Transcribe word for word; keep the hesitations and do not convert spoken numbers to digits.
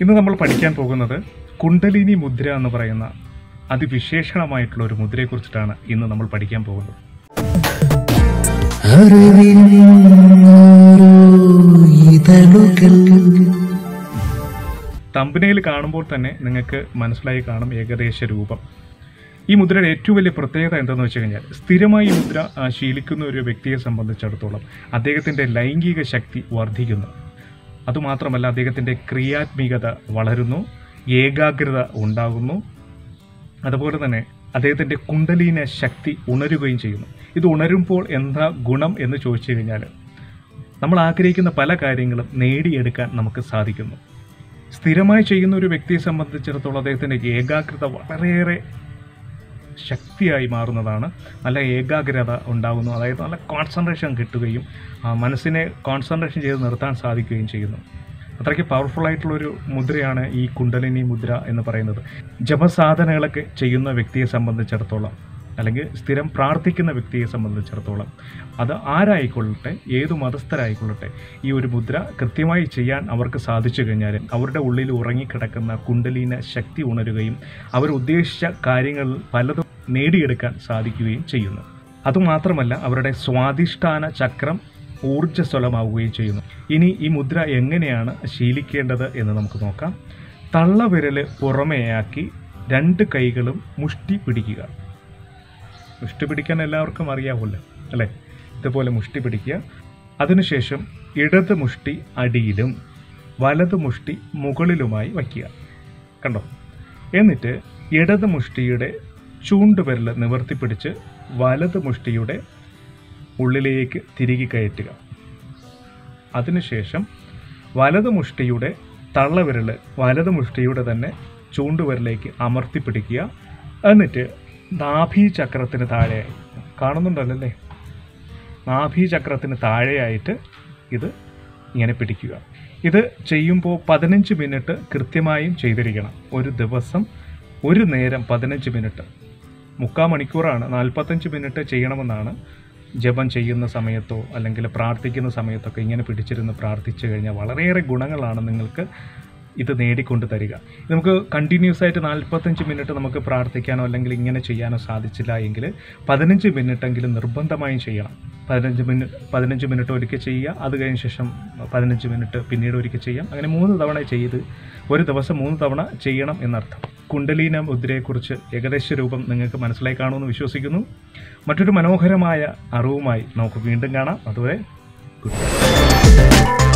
ഇന്ന് നമ്മൾ പഠിക്കാൻ പോകുന്നത് കുണ്ടലിനി മുദ്ര എന്ന് പറയുന്ന അതിവിശേഷണമായിട്ടുള്ള ഒരു മുദ്രയെക്കുറിച്ചിട്ടാണ് ഇന്ന് നമ്മൾ പഠിക്കാൻ പോകുന്നത്. തമ്പനയിൽ കാണുമ്പോൾ തന്നെ നിങ്ങൾക്ക് മനസ്സിലായി കാണും ഏകദേശ രൂപം. ഈ മുദ്രയുടെ ഏറ്റവും വലിയ പ്രത്യേകത എന്താണെന്ന് വെച്ച് കഴിഞ്ഞാൽ, സ്ഥിരമായി ഈ മുദ്ര ശീലിക്കുന്ന ഒരു വ്യക്തിയെ സംബന്ധിച്ചിടത്തോളം അദ്ദേഹത്തിൻ്റെ ലൈംഗിക ശക്തി വർദ്ധിക്കുന്നു. അതുമാത്രമല്ല, അദ്ദേഹത്തിൻ്റെ ക്രിയാത്മികത വളരുന്നു, ഏകാഗ്രത ഉണ്ടാകുന്നു. അതുപോലെ തന്നെ അദ്ദേഹത്തിൻ്റെ കുണ്ടലിന ശക്തി ഉണരുകയും ചെയ്യുന്നു. ഇത് ഉണരുമ്പോൾ എന്താ ഗുണം എന്ന് ചോദിച്ചു കഴിഞ്ഞാൽ, നമ്മൾ ആഗ്രഹിക്കുന്ന പല കാര്യങ്ങളും നേടിയെടുക്കാൻ നമുക്ക് സാധിക്കുന്നു. സ്ഥിരമായി ചെയ്യുന്ന ഒരു വ്യക്തിയെ സംബന്ധിച്ചിടത്തോളം അദ്ദേഹത്തിൻ്റെ ഏകാഗ്രത വളരെയേറെ ശക്തിയായി മാറുന്നതാണ്. നല്ല ഏകാഗ്രത ഉണ്ടാകുന്നു, അതായത് നല്ല കോൺസെൻട്രേഷൻ കിട്ടുകയും മനസ്സിനെ കോൺസെൻട്രേഷൻ ചെയ്ത് നിർത്താൻ സാധിക്കുകയും ചെയ്യുന്നു. അത്രയ്ക്ക് പവർഫുള്ളായിട്ടുള്ളൊരു മുദ്രയാണ് ഈ കുണ്ടലിനി മുദ്ര എന്ന് പറയുന്നത്. ജപസാധനകളൊക്കെ ചെയ്യുന്ന വ്യക്തിയെ സംബന്ധിച്ചിടത്തോളം, അല്ലെങ്കിൽ സ്ഥിരം പ്രാർത്ഥിക്കുന്ന വ്യക്തിയെ സംബന്ധിച്ചിടത്തോളം, അത് ആരായിക്കൊള്ളട്ടെ, ഏതു മതസ്ഥരായിക്കൊള്ളട്ടെ, ഈ ഒരു മുദ്ര കൃത്യമായി ചെയ്യാൻ അവർക്ക് സാധിച്ചു കഴിഞ്ഞാൽ അവരുടെ ഉള്ളിൽ ഉറങ്ങിക്കിടക്കുന്ന കുണ്ടലിന ശക്തി ഉണരുകയും അവർ ഉദ്ദേശിച്ച കാര്യങ്ങൾ പലതും നേടിയെടുക്കാൻ സാധിക്കുകയും ചെയ്യുന്നു. അതുമാത്രമല്ല, അവരുടെ സ്വാധിഷ്ഠാന ചക്രം ഊർജ്ജസ്വലമാവുകയും ചെയ്യുന്നു. ഇനി ഈ മുദ്ര എങ്ങനെയാണ് ശീലിക്കേണ്ടത് എന്ന് നമുക്ക് നോക്കാം. തള്ളവിരൽ പുറമേയാക്കി രണ്ട് കൈകളും മുഷ്ടി പിടിക്കുക. മുഷ്ടി പിടിക്കാൻ എല്ലാവർക്കും അറിയാമല്ലോ അല്ലേ? ഇതുപോലെ മുഷ്ടി പിടിക്കുക. അതിനുശേഷം ഇടത് മുഷ്ടി അടിയിലും വലത് മുഷ്ടി മുകളിലുമായി വയ്ക്കുക. കണ്ടോ? എന്നിട്ട് ഇടത് മുഷ്ടിയുടെ ചൂണ്ടുവിരൽ നിവർത്തിപ്പിടിച്ച് വലത് മുഷ്ടിയുടെ ഉള്ളിലേക്ക് തിരികെ കയറ്റുക. അതിനുശേഷം വലത് മുഷ്ടിയുടെ തള്ളവിരൽ വലത് മുഷ്ടിയുടെ തന്നെ ചൂണ്ടുവിരലേക്ക് അമർത്തിപ്പിടിക്കുക. എന്നിട്ട് നാഭീചക്രത്തിന് താഴെയായി, കാണുന്നുണ്ടല്ലേ, നാഭീചക്രത്തിന് താഴെയായിട്ട് ഇത് ഇങ്ങനെ പിടിക്കുക. ഇത് ചെയ്യുമ്പോൾ പതിനഞ്ച് മിനിറ്റ് കൃത്യമായും ചെയ്തിരിക്കണം. ഒരു ദിവസം ഒരു നേരം പതിനഞ്ച് മിനിറ്റ്, മുക്കാൽ മണിക്കൂറാണ്, നാൽപ്പത്തഞ്ച് മിനിറ്റ് ചെയ്യണമെന്നാണ്. ജപം ചെയ്യുന്ന സമയത്തോ അല്ലെങ്കിൽ പ്രാർത്ഥിക്കുന്ന സമയത്തൊക്കെ ഇങ്ങനെ പിടിച്ചിരുന്ന് പ്രാർത്ഥിച്ചു കഴിഞ്ഞാൽ വളരെയേറെ ഗുണങ്ങളാണ് നിങ്ങൾക്ക് ഇത് നേടിക്കൊണ്ട് തരിക. നമുക്ക് കണ്ടിന്യൂസ് ആയിട്ട് നാൽപ്പത്തഞ്ച് മിനിറ്റ് നമുക്ക് പ്രാർത്ഥിക്കാനോ അല്ലെങ്കിൽ ഇങ്ങനെ ചെയ്യാനോ സാധിച്ചില്ല എങ്കിൽ പതിനഞ്ച് മിനിറ്റെങ്കിലും നിർബന്ധമായും ചെയ്യണം. പതിനഞ്ച് മിനിറ്റ് പതിനഞ്ച് മിനിറ്റ് ഒരിക്കൽ ചെയ്യുക, അത് കഴിഞ്ഞ ശേഷം പതിനഞ്ച് മിനിറ്റ് പിന്നീട് ഒരിക്കൽ ചെയ്യാം. അങ്ങനെ മൂന്ന് തവണ ചെയ്ത് ഒരു ദിവസം മൂന്ന് തവണ ചെയ്യണം എന്നർത്ഥം. കുണ്ടലിന മുദ്രയെക്കുറിച്ച് ഏകദേശ രൂപം നിങ്ങൾക്ക് മനസ്സിലായി കാണുമെന്ന് വിശ്വസിക്കുന്നു. മറ്റൊരു മനോഹരമായ അറിവുമായി നമുക്ക് വീണ്ടും കാണാം. അതുവരെ ഗുഡ് ബൈ.